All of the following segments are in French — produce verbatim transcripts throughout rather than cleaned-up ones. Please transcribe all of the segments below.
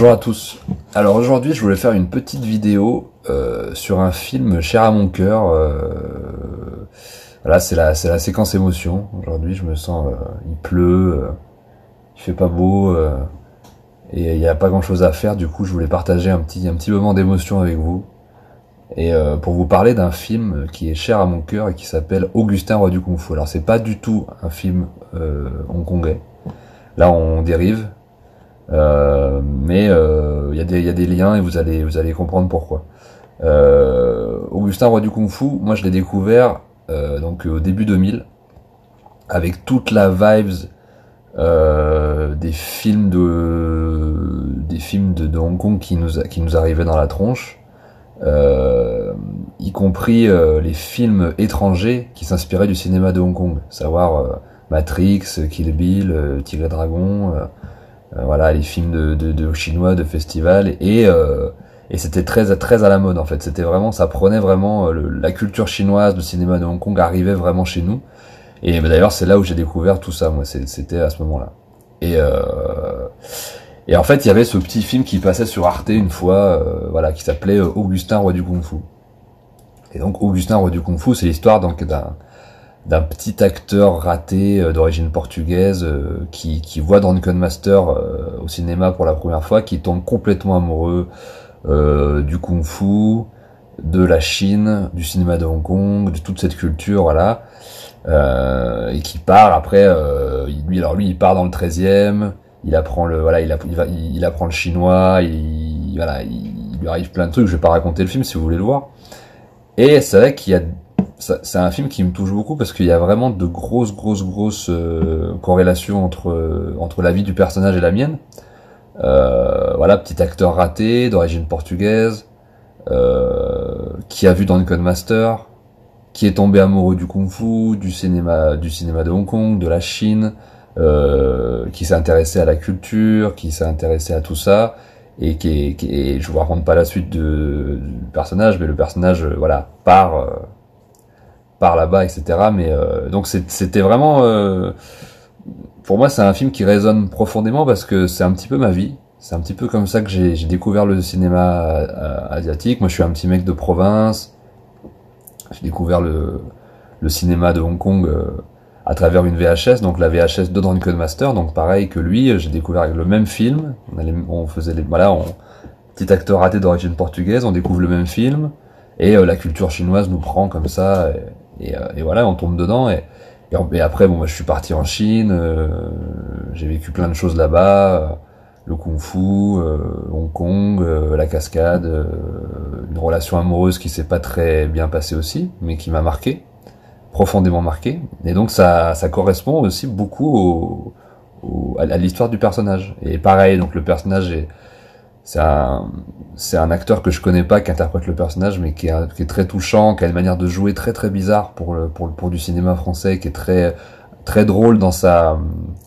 Bonjour à tous. Alors aujourd'hui je voulais faire une petite vidéo euh, sur un film cher à mon cœur. Euh, voilà, c'est la, c'est la séquence émotion. Aujourd'hui je me sens, euh, il pleut, euh, il fait pas beau euh, et il n'y a pas grand chose à faire. Du coup je voulais partager un petit, un petit moment d'émotion avec vous et euh, pour vous parler d'un film qui est cher à mon cœur et qui s'appelle Augustin Roi du Kung Fu. Alors c'est pas du tout un film euh, hongkongais. Là on dérive. Euh, mais il euh, y, y a des liens et vous allez vous allez comprendre pourquoi. Euh, Augustin Roi du Kung Fu, moi je l'ai découvert euh, donc au début deux mille avec toute la vibes euh, des films de des films de, de Hong Kong qui nous qui nous arrivaient dans la tronche, euh, y compris euh, les films étrangers qui s'inspiraient du cinéma de Hong Kong, savoir euh, Matrix, Kill Bill, euh, Tigre et Dragon. Euh, Euh, voilà, les films de, de, de chinois, de festival, et euh, et c'était très très à la mode en fait. C'était vraiment, ça prenait vraiment le, la culture chinoise, le cinéma de Hong Kong arrivait vraiment chez nous. Et bah, d'ailleurs, c'est là où j'ai découvert tout ça. Moi, c'était à ce moment-là. Et euh, et en fait, il y avait ce petit film qui passait sur Arte une fois, euh, voilà, qui s'appelait Augustin Roi du Kung Fu. Et donc, Augustin Roi du Kung Fu, c'est l'histoire donc d'un d'un petit acteur raté euh, d'origine portugaise euh, qui, qui voit Drunken Master euh, au cinéma pour la première fois, qui tombe complètement amoureux euh, du kung-fu, de la Chine, du cinéma de Hong Kong, de toute cette culture, voilà, euh, et qui part après. Euh, lui, alors lui, il part dans le treizième, il apprend le, voilà, il, a, il, va, il, il apprend le chinois, il, voilà, il, il lui arrive plein de trucs. Je vais pas raconter le film si vous voulez le voir. Et c'est vrai qu'il y a c'est un film qui me touche beaucoup parce qu'il y a vraiment de grosses, grosses, grosses euh, corrélations entre euh, entre la vie du personnage et la mienne. Euh, voilà, petit acteur raté, d'origine portugaise, euh, qui a vu Drunken Master, qui est tombé amoureux du kung-fu, du cinéma, du cinéma de Hong Kong, de la Chine, euh, qui s'est intéressé à la culture, qui s'est intéressé à tout ça, et qui est, qui est, je vous raconte pas la suite de, du personnage, mais le personnage, euh, voilà, part. Euh, par là-bas, et cetera. Mais euh, donc c'était vraiment, euh, pour moi, c'est un film qui résonne profondément parce que c'est un petit peu ma vie. C'est un petit peu comme ça que j'ai découvert le cinéma euh, asiatique. Moi, je suis un petit mec de province. J'ai découvert le, le cinéma de Hong Kong euh, à travers une V H S, donc la V H S de Drunken Master. Donc pareil que lui, j'ai découvert avec le même film. On, allait, on faisait les, voilà, on, petit acteur raté d'origine portugaise, on découvre le même film et euh, la culture chinoise nous prend comme ça. Et, Et, euh, et voilà, on tombe dedans. Et, et, et après, bon, moi, je suis parti en Chine. Euh, j'ai vécu plein de choses là-bas. Euh, le kung-fu, euh, Hong Kong, euh, la cascade, euh, une relation amoureuse qui s'est pas très bien passée aussi, mais qui m'a marqué, profondément marqué. Et donc, ça, ça correspond aussi beaucoup au, au, à l'histoire du personnage. Et pareil, donc le personnage est c'est un c'est un acteur que je connais pas qui interprète le personnage, mais qui est, qui est très touchant, qui a une manière de jouer très très bizarre pour le pour pour du cinéma français, qui est très très drôle dans sa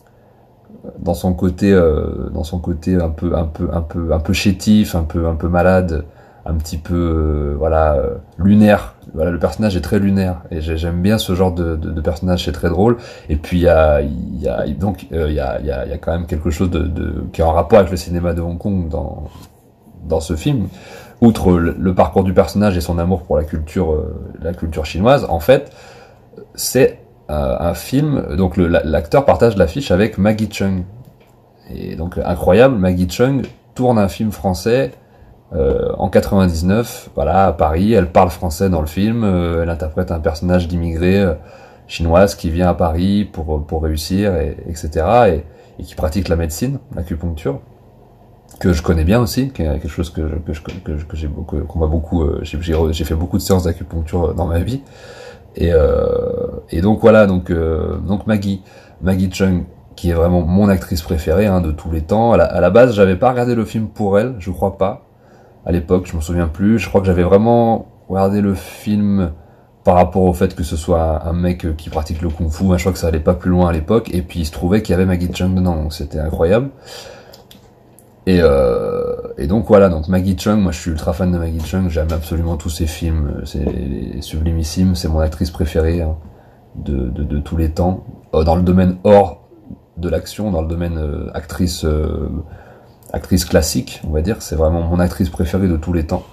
dans son côté euh, dans son côté un peu un peu un peu un peu chétif, un peu un peu malade, un petit peu euh, voilà euh, lunaire. Voilà, le personnage est très lunaire et j'aime bien ce genre de, de, de personnage, c'est très drôle. Et puis il y a il y a donc il euh, y a il y a il y a quand même quelque chose de, de qui est en rapport avec le cinéma de Hong Kong dans dans ce film. Outre le, le parcours du personnage et son amour pour la culture euh, la culture chinoise, en fait, c'est euh, un film. Donc l'acteur partage l'affiche avec Maggie Cheung. Et donc incroyable, Maggie Cheung tourne un film français. Euh, en quatre-vingt-dix-neuf, voilà, à Paris, elle parle français dans le film, euh, elle interprète un personnage d'immigré euh, chinoise qui vient à Paris pour pour réussir, et, etc. Et, et qui pratique la médecine, l'acupuncture, que je connais bien aussi, qui est quelque chose que je, que je, que, que j'ai beaucoup, qu'on m'a beaucoup, euh, j'ai j'ai fait beaucoup de séances d'acupuncture dans ma vie. Et euh, et donc voilà, donc euh, donc Maggie, Maggie Cheung, qui est vraiment mon actrice préférée hein, de tous les temps. À la, à la base, j'avais pas regardé le film pour elle, je crois pas. À l'époque, je me souviens plus. Je crois que j'avais vraiment regardé le film par rapport au fait que ce soit un mec qui pratique le kung-fu. Je crois que ça allait pas plus loin à l'époque. Et puis il se trouvait qu'il y avait Maggie Cheung dedans, donc c'était incroyable. Et, euh, et donc voilà, donc Maggie Cheung, moi je suis ultra fan de Maggie Cheung. J'aime absolument tous ses films. C'est sublimissime. C'est mon actrice préférée hein, de, de, de tous les temps. Dans le domaine hors de l'action, dans le domaine euh, actrice. Euh, actrice classique, on va dire. C'est vraiment mon actrice préférée de tous les temps.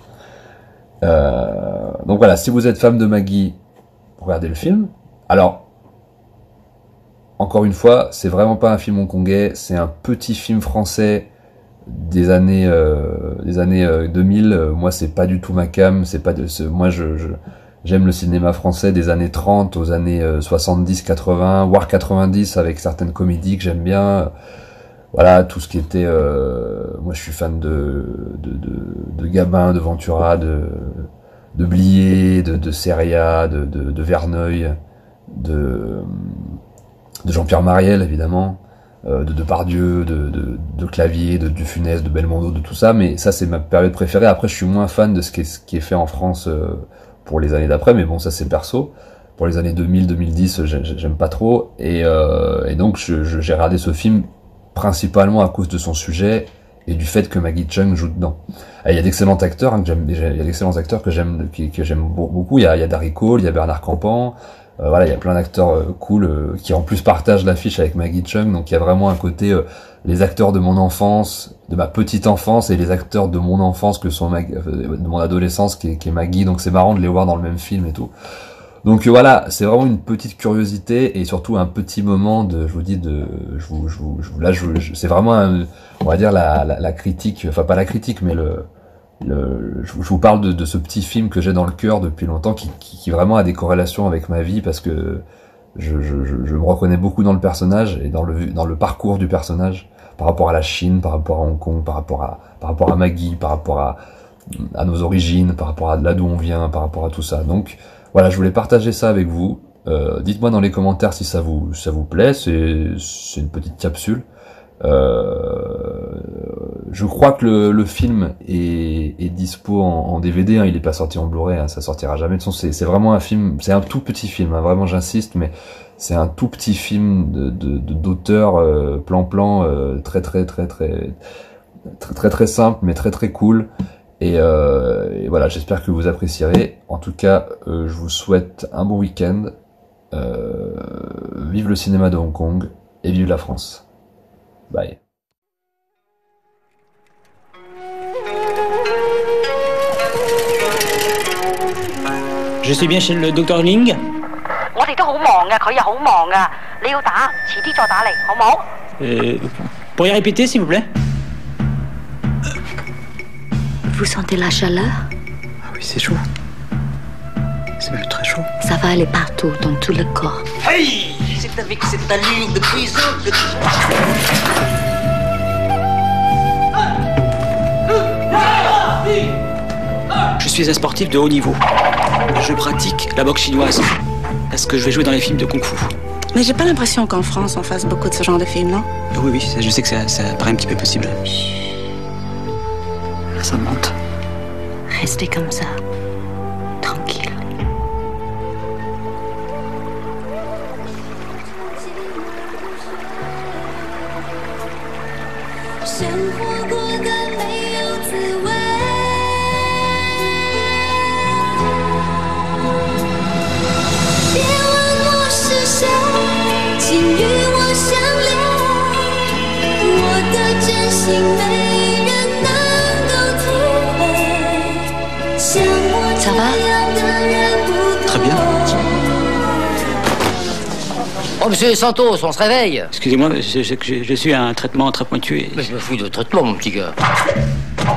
Euh, donc voilà, si vous êtes fan de Maggie, regardez le film. Alors, encore une fois, c'est vraiment pas un film hongkongais, c'est un petit film français des années euh, des années euh, deux mille. Moi, c'est pas du tout ma cam. C'est pas de, ce, moi, je, je j'aime le cinéma français des années trente aux années euh, soixante-dix, quatre-vingts, voire quatre-vingt-dix, avec certaines comédies que j'aime bien. Voilà, tout ce qui était... Euh, moi, je suis fan de, de, de, de Gabin, de Ventura, de, de Blier, de, de Seria, de, de, de Verneuil, de, de Jean-Pierre Mariel, évidemment, euh, de Depardieu, de, de, de Clavier, de Dufunès, de Belmondo, de tout ça. Mais ça, c'est ma période préférée. Après, je suis moins fan de ce qui est, ce qui est fait en France euh, pour les années d'après. Mais bon, ça, c'est perso. Pour les années deux mille, deux mille dix, j'aime pas trop. Et, euh, et donc, je, je, j'ai regardé ce film principalement à cause de son sujet et du fait que Maggie Cheung joue dedans. Et il y a d'excellents acteurs, hein, que j'aime, il y a d'excellents acteurs que j'aime, que, que j'aime beaucoup. Il y a, il y a Darry Cole, il y a Bernard Campan, euh, voilà, il y a plein d'acteurs euh, cool euh, qui en plus partagent l'affiche avec Maggie Cheung. Donc il y a vraiment un côté euh, les acteurs de mon enfance, de ma petite enfance, et les acteurs de mon enfance que sont Mag- euh, de mon adolescence qui est, qui est Maggie. Donc c'est marrant de les voir dans le même film et tout. Donc euh, voilà, c'est vraiment une petite curiosité et surtout un petit moment de, je vous dis, de, je vous, je vous, je vous là, je, je, c'est vraiment, un, on va dire la, la, la critique, enfin pas la critique, mais le, le, je, je vous parle de, de ce petit film que j'ai dans le cœur depuis longtemps, qui, qui, qui vraiment a des corrélations avec ma vie parce que je, je, je, je me reconnais beaucoup dans le personnage et dans le, dans le parcours du personnage, par rapport à la Chine, par rapport à Hong Kong, par rapport à, par rapport à Maggie, par rapport à, à nos origines, par rapport à là d'où on vient, par rapport à tout ça. Donc voilà, je voulais partager ça avec vous. Euh, dites-moi dans les commentaires si ça vous ça vous plaît. C'est c'est une petite capsule. Euh, je crois que le, le film est, est dispo en, en D V D. Hein, il est pas sorti en Blu-ray. Hein, ça sortira jamais. De toute façon, c'est c'est vraiment un film. C'est un tout petit film. Hein, vraiment, j'insiste, mais c'est un tout petit film de de, de d'auteur euh, plan-plan euh, très très très très très très très simple, mais très très cool. Et, euh, et voilà, j'espère que vous apprécierez. En tout cas, euh, je vous souhaite un bon week-end. Euh, vive le cinéma de Hong Kong et vive la France. Bye. Je suis bien chez le docteur Ling. 我哋都好忙噶，佢又好忙噶，你要打，遲啲再打嚟，好冇？ Euh, pourriez répéter, s'il vous plaît? Vous sentez la chaleur? Ah oui, c'est chaud. C'est même très chaud. Ça va aller partout, dans tout le corps. Hey! C'est avec cette allure de prison que... Je suis un sportif de haut niveau. Je pratique la boxe chinoise. Parce que je vais jouer dans les films de kung-fu. Mais j'ai pas l'impression qu'en France, on fasse beaucoup de ce genre de films, non? Oui, oui, ça, je sais que ça, ça paraît un petit peu possible. Ça monte. Restez comme ça, tranquille. Ça va? Très bien. Oh, monsieur Santos, on se réveille. Excusez-moi, je, je, je, je suis à un traitement très pointu. Et... Mais je me fous de traitement, mon petit gars.